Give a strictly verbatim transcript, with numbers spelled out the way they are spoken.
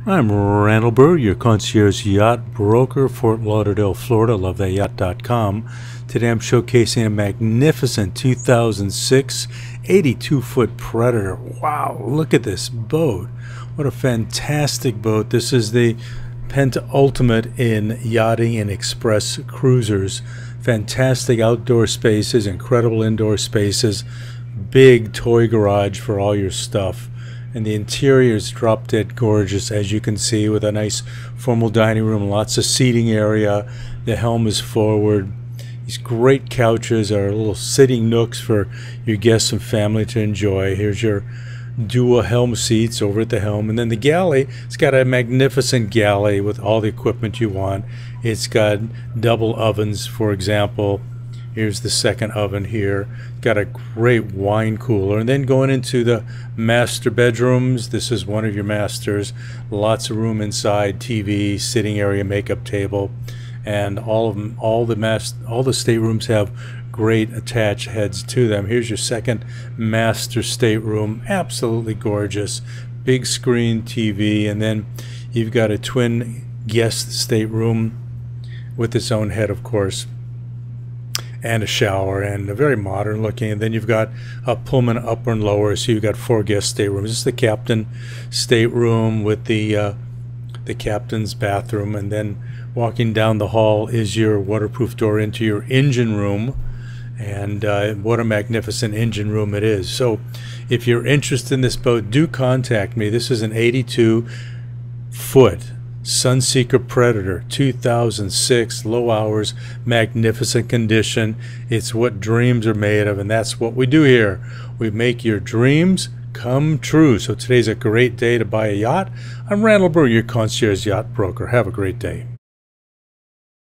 I'm Randall Burr, your concierge yacht broker, Fort Lauderdale, Florida. Love that yacht dot com. Today I'm showcasing a magnificent two thousand six eighty-two foot Predator. Wow, look at this boat. What a fantastic boat. This is the penultimate in yachting and express cruisers. Fantastic outdoor spaces, incredible indoor spaces, big toy garage for all your stuff. And the interior is drop dead gorgeous, as you can see, with a nice formal dining room, lots of seating area. The helm is forward. These great couches are little sitting nooks for your guests and family to enjoy. Here's your dual helm seats over at the helm. And then the galley, it's got a magnificent galley with all the equipment you want. It's got double ovens, for example. Here's the second oven here. Got a great wine cooler. And then going into the master bedrooms, this is one of your masters. Lots of room inside, T V, sitting area, makeup table, and all of them, all the mas all the staterooms have great attached heads to them. Here's your second master stateroom. Absolutely gorgeous. Big screen T V, and then you've got a twin guest stateroom with its own head, of course, and a shower, and a very modern looking. And then you've got a Pullman upper and lower, so you've got four guest staterooms. This is the captain stateroom with the uh, the captain's bathroom, and then walking down the hall is your waterproof door into your engine room. And uh, what a magnificent engine room it is. So if you're interested in this boat, do contact me. This is an eighty-two foot Sunseeker Predator, two thousand six, low hours, magnificent condition. It's what dreams are made of, and that's what we do here. We make your dreams come true. So today's a great day to buy a yacht. I'm Randall Burr, your concierge yacht broker. Have a great day.